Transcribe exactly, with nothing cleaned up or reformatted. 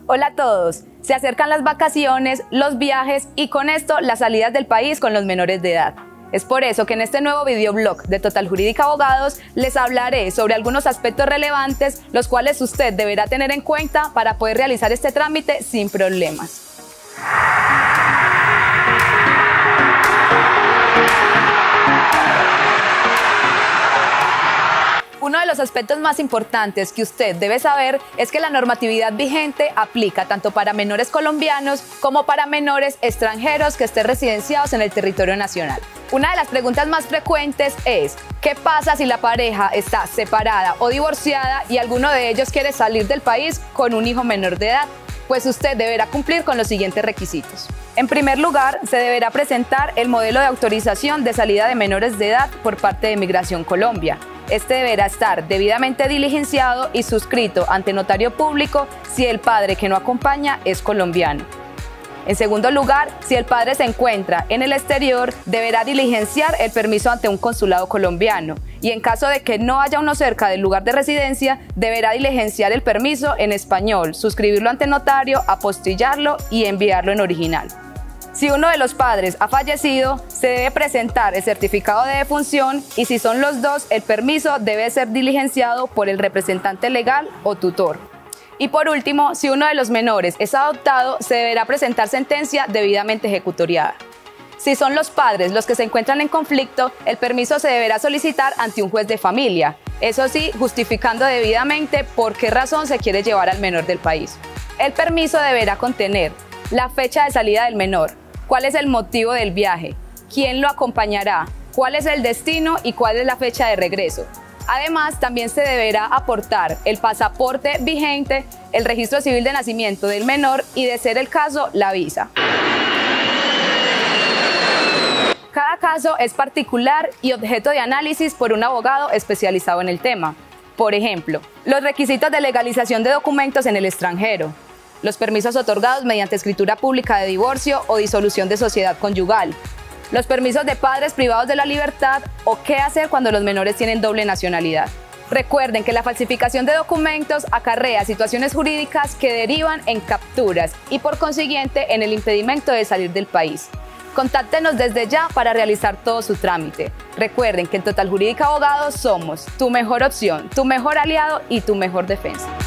Hola a todos, se acercan las vacaciones, los viajes y con esto las salidas del país con los menores de edad. Es por eso que en este nuevo videoblog de Total Jurídica Abogados les hablaré sobre algunos aspectos relevantes los cuales usted deberá tener en cuenta para poder realizar este trámite sin problemas. Uno de los aspectos más importantes que usted debe saber es que la normatividad vigente aplica tanto para menores colombianos como para menores extranjeros que estén residenciados en el territorio nacional. Una de las preguntas más frecuentes es, ¿qué pasa si la pareja está separada o divorciada y alguno de ellos quiere salir del país con un hijo menor de edad? Pues usted deberá cumplir con los siguientes requisitos. En primer lugar, se deberá presentar el modelo de autorización de salida de menores de edad por parte de Migración Colombia. Este deberá estar debidamente diligenciado y suscrito ante notario público si el padre que no acompaña es colombiano. En segundo lugar, si el padre se encuentra en el exterior, deberá diligenciar el permiso ante un consulado colombiano y en caso de que no haya uno cerca del lugar de residencia, deberá diligenciar el permiso en español, suscribirlo ante notario, apostillarlo y enviarlo en original. Si uno de los padres ha fallecido, se debe presentar el certificado de defunción y si son los dos, el permiso debe ser diligenciado por el representante legal o tutor. Y por último, si uno de los menores es adoptado, se deberá presentar sentencia debidamente ejecutoriada. Si son los padres los que se encuentran en conflicto, el permiso se deberá solicitar ante un juez de familia, eso sí, justificando debidamente por qué razón se quiere llevar al menor del país. El permiso deberá contener la fecha de salida del menor, cuál es el motivo del viaje, quién lo acompañará, cuál es el destino y cuál es la fecha de regreso. Además, también se deberá aportar el pasaporte vigente, el registro civil de nacimiento del menor y, de ser el caso, la visa. Cada caso es particular y objeto de análisis por un abogado especializado en el tema. Por ejemplo, los requisitos de legalización de documentos en el extranjero, los permisos otorgados mediante escritura pública de divorcio o disolución de sociedad conyugal, los permisos de padres privados de la libertad o qué hacer cuando los menores tienen doble nacionalidad. Recuerden que la falsificación de documentos acarrea situaciones jurídicas que derivan en capturas y por consiguiente en el impedimento de salir del país. Contáctenos desde ya para realizar todo su trámite. Recuerden que en Total Jurídica Abogados somos tu mejor opción, tu mejor aliado y tu mejor defensa.